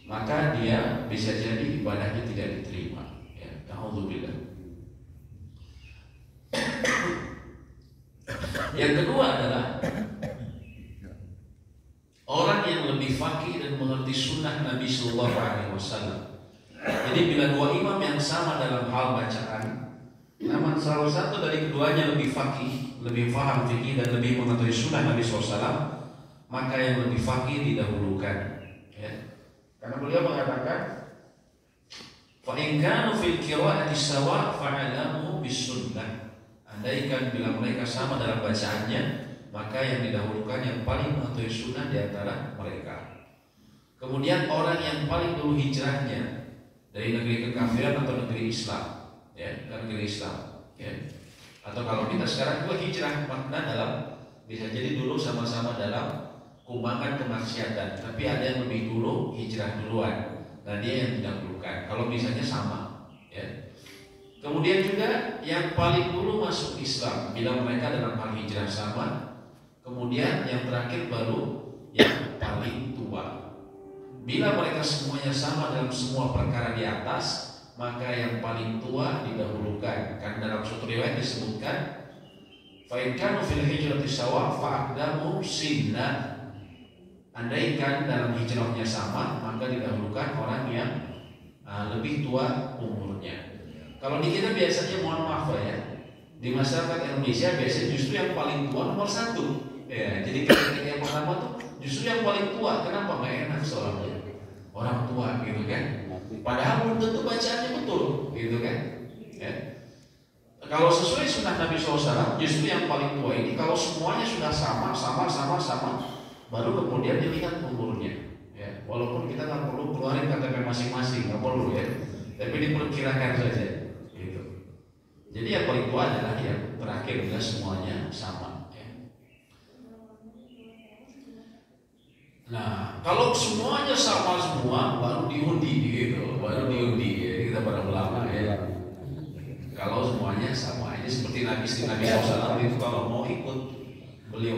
maka dia bisa jadi ibadahnya tidak diterima. Ya, alhamdulillah. Yang kedua adalah orang yang lebih faqih dan mengerti sunnah Nabi Sallallahu Alaihi Wasallam. Jadi bila dua imam yang sama dalam hal bacaan, namun salah satu dari keduanya lebih faqih, lebih faham fikih dan lebih mengetahui sunnah Nabi SAW, maka yang lebih faqih didahulukan. Ya. Karena beliau mengatakan, fa in kanu fil qira'ati sawa fa'alamu bis sunnah. Andaikan bila mereka sama dalam bacaannya, maka yang didahulukan yang paling mengetahui sunnah di antara mereka. Kemudian orang yang paling dulu hijrahnya dari negeri kekafiran atau negeri Islam, ya, ke negeri Islam, ya. Atau kalau kita sekarang juga hijrah, makna dalam bisa jadi dulu sama-sama dalam kumbangan kemaksiatan, tapi ada yang lebih dulu hijrah duluan, dan dia yang didahulukan. Kalau misalnya sama, ya. Kemudian juga yang paling dulu masuk Islam, bila mereka dalam hal hijrah sama. Kemudian yang terakhir baru yang paling tua. Bila mereka semuanya sama dalam semua perkara di atas, maka yang paling tua didahulukan. Karena dalam suatu riwayat disebutkan, fa in kanu fil hijrati sawa fa aqdamu sinna. Andaikan dalam hijrahnya sama, maka didahulukan orang yang lebih tua umurnya. Kalau di kita biasanya, mohon maaf ya, di masyarakat Indonesia biasanya justru yang paling tua nomor satu. Ya, jadi yang pertama tuh justru yang paling tua. Kenapa? Nggak enak soalnya orang tua gitu kan. Padahal belum tentu bacaannya betul gitu kan. Ya. Kalau sesuai sunnah Nabi SAW, justru yang paling tua ini kalau semuanya sudah sama, baru kemudian dilihat umurnya. Ya. Walaupun kita nggak perlu keluarin KTP masing-masing, nggak perlu ya. Tapi diperkirakan saja. Gitu. Jadi yang paling tua adalah yang terakhir bila semuanya sama. Nah, kalau semuanya sama semua, baru diundi gitu, ya, kita para ulama ya. Kalau semuanya sama, ini seperti Nabi SAW itu kalau mau ikut beliau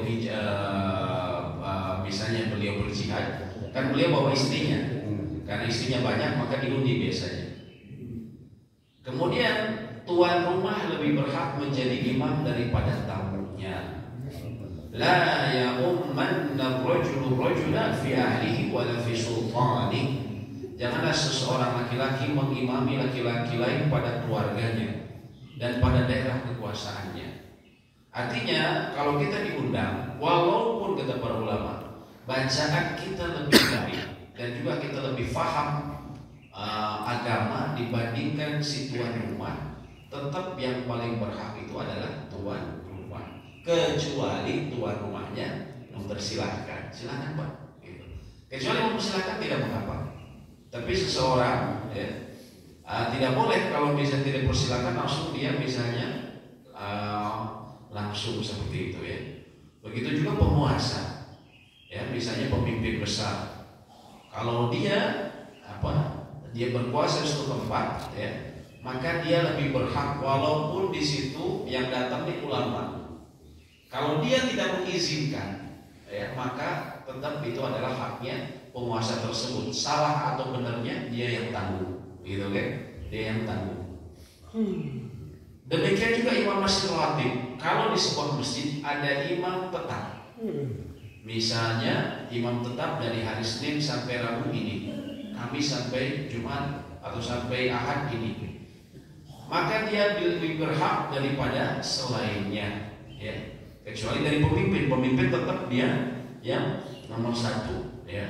misalnya beliau berjihad, kan beliau bawa istrinya, karena istrinya banyak maka diundi biasanya. Kemudian tuan rumah lebih berhak menjadi imam daripada tamunya. La ya'ummanna ar-rajulu rajula fi ahlihi wa la fi sultanihi. Janganlah seseorang laki-laki mengimami laki-laki lain pada keluarganya dan pada daerah kekuasaannya. Artinya kalau kita diundang, walaupun kata para ulama, bacaan kita lebih baik dan juga kita lebih paham agama dibandingkan si tuan rumah, tetap yang paling berhak itu adalah tuan rumah. Kecuali tuan rumahnya mempersilahkan, silakan Pak. Gitu. Kecuali mempersilahkan tidak mengapa. Tapi seseorang ya, tidak boleh kalau bisa tidak persilahkan langsung dia misalnya langsung seperti itu ya. Begitu juga penguasa, ya misalnya pemimpin besar. Kalau dia dia berkuasa di suatu tempat, ya maka dia lebih berhak walaupun di situ yang datang di ulama. Kalau dia tidak mengizinkan, ya, maka tetap itu adalah haknya penguasa tersebut. Salah atau benarnya dia yang tanggung, gitu kan? Dia yang tanggung. Demikian juga imam masjid rawatib. Kalau di sebuah masjid ada imam tetap, misalnya imam tetap dari hari Senin sampai Rabu ini, Kamis sampai Jumat atau sampai Ahad ini, maka dia lebih berhak daripada selainnya, ya. Kecuali dari pemimpin tetap dia yang nomor satu, ya.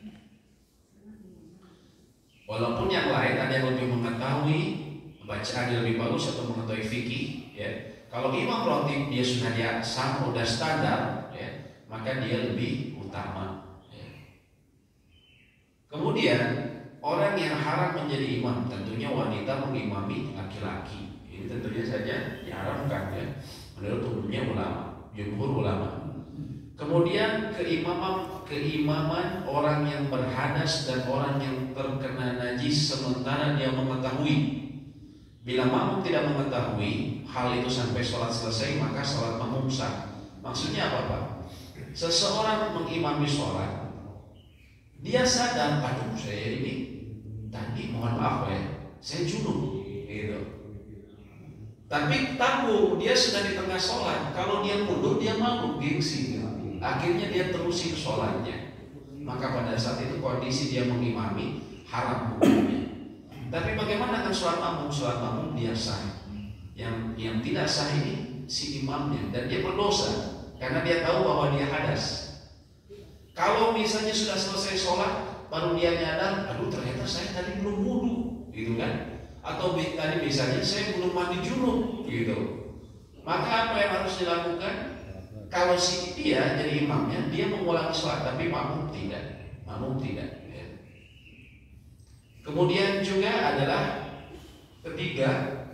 Walaupun yang lain ada yang lebih mengetahui bacaan yang lebih bagus atau mengetahui fikih, ya. Kalau imam rotib dia sudah sudah standar, ya, maka dia lebih utama. Ya. Kemudian orang yang haram menjadi imam tentunya wanita mengimami laki-laki. Ini tentunya saja diharamkan, ya, menurut umumnya ulama. Jumhur ulama. Kemudian keimaman orang yang berhadas dan orang yang terkena najis sementara dia mengetahui. Bila makmum tidak mengetahui hal itu sampai sholat selesai, maka sholat makmum sah. Maksudnya apa Pak? Seseorang mengimami sholat Dia sadar, aduh saya ini tadi mohon maaf ya, saya junub gitu. Tapi tahu dia sudah di tengah sholat, kalau dia mundur dia malu, gengsi gitu. Akhirnya dia terusin sholatnya. Maka pada saat itu kondisi dia mengimami haram hukumnya. Tapi bagaimana dengan sholat makmum? Sholat makmum dia sah. Yang tidak sah ini si imamnya, dan dia berdosa karena dia tahu bahwa dia hadas. Kalau misalnya sudah selesai sholat baru dia nyadar, aduh ternyata saya tadi belum wudu, gitu kan? Atau tadi misalnya saya belum mandi junub, gitu. Maka apa yang harus dilakukan? Kalau si dia jadi imamnya, dia mengulangi sholat, tapi makmum tidak. Ya. Kemudian juga adalah ketiga,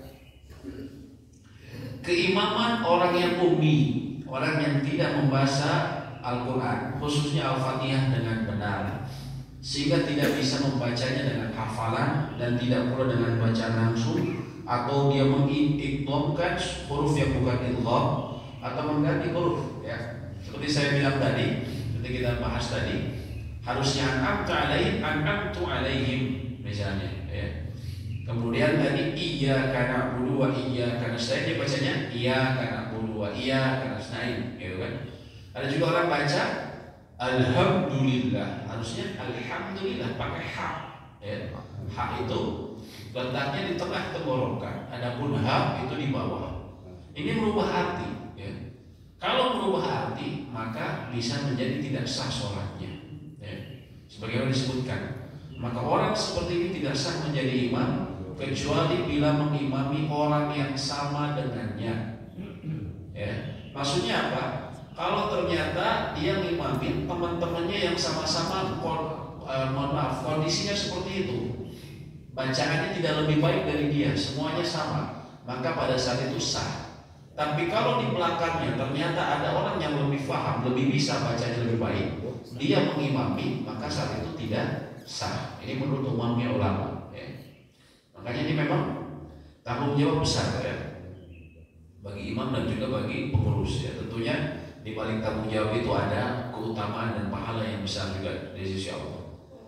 keimaman orang yang ummi, orang yang tidak membaca Al-Quran, khususnya Al-Fatihah dengan benar, sehingga tidak bisa membacanya dengan hafalan dan tidak pula dengan bacaan langsung, atau dia mengidghamkan huruf yang bukan idgham atau mengganti huruf, ya. Seperti saya bilang tadi, seperti kita bahas tadi, harusnya an'amtu alaihim misalnya, ya. Kemudian tadi iyyaka na'budu wa iyyaka nasta'in, dia bacanya iyyaka na'budu wa iyyaka nasta'in, gitu kan. Ada juga orang baca alhamdulillah, harusnya alhamdulillah pakai ha, ya. Ha itu letaknya di tengah tenggorokan, adapun ha itu di bawah. Ini merubah arti, ya. Kalau merubah arti maka bisa menjadi tidak sah sholatnya, ya. Sebagaimana disebutkan, maka orang seperti ini tidak sah menjadi imam kecuali bila mengimami orang yang sama dengannya, ya. Maksudnya apa? Kalau ternyata dia ngimamin teman-temannya yang sama-sama mohon maaf, kondisinya seperti itu, bacaannya tidak lebih baik dari dia, semuanya sama, maka pada saat itu sah. Tapi kalau di belakangnya ternyata ada orang yang lebih paham, lebih bisa bacanya lebih baik, dia mengimami, maka saat itu tidak sah. Ini menurut umumnya ulama, ya. Makanya ini memang tanggung jawab besar, ya, bagi imam dan juga bagi pengurus, ya. Tentunya di balik tanggung jawab itu ada keutamaan dan pahala yang besar juga dari sisi Allah.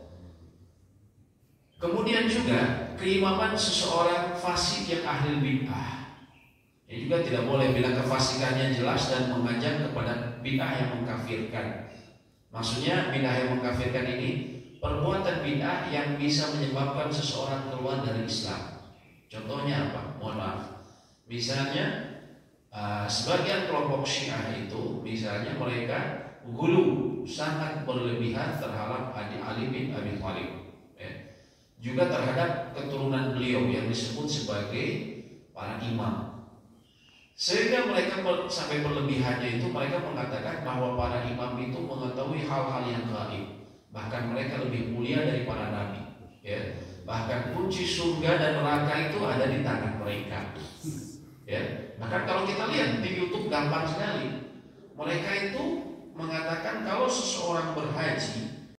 Kemudian juga keimaman seseorang fasik yang ahli bid'ah, ini juga tidak boleh bila kefasikannya jelas dan mengajak kepada bid'ah yang mengkafirkan. Maksudnya bid'ah yang mengkafirkan ini perbuatan bid'ah yang bisa menyebabkan seseorang keluar dari Islam. Contohnya apa? Mohon maaf. Misalnya sebagian kelompok Syiah itu, misalnya mereka gulu, sangat berlebihan terhadap Ali bin Abi Thalib, ya. Juga terhadap keturunan beliau yang disebut sebagai para imam. Sehingga mereka sampai berlebihannya itu mereka mengatakan bahwa para imam itu mengetahui hal-hal yang gaib. Bahkan mereka lebih mulia dari para nabi, ya. Bahkan kunci surga dan neraka itu ada di tangan mereka, ya. Bahkan kalau kita lihat di YouTube gampang sekali, mereka itu mengatakan kalau seseorang berhaji